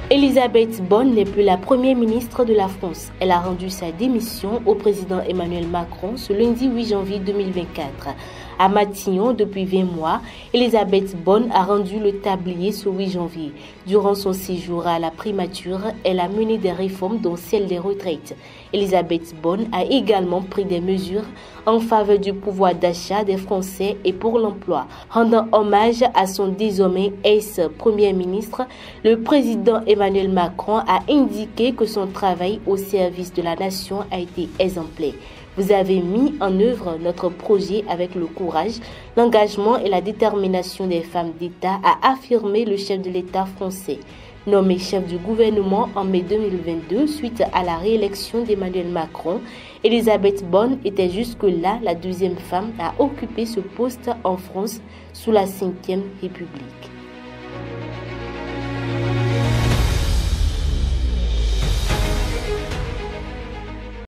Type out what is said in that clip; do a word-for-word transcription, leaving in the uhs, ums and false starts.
Elisabeth Borne n'est plus la première ministre de la France. Elle a rendu sa démission au président Emmanuel Macron ce lundi huit janvier deux mille vingt-quatre. À Matignon, depuis vingt mois, Elisabeth Borne a rendu le tablier ce huit janvier. Durant son séjour à la primature, elle a mené des réformes dont celle des retraites. Elisabeth Borne a également pris des mesures en faveur du pouvoir d'achat des Français et pour l'emploi. Rendant hommage à son désormais ex-premier ministre, le président Emmanuel Macron a indiqué que son travail au service de la nation a été exemplaire. Vous avez mis en œuvre notre projet avec le courage, l'engagement et la détermination des femmes d'État, a affirmé le chef de l'État français. Nommé chef du gouvernement en mai deux mille vingt-deux suite à la réélection d'Emmanuel Macron, Elisabeth Borne était jusque-là la deuxième femme à occuper ce poste en France sous la cinquième République.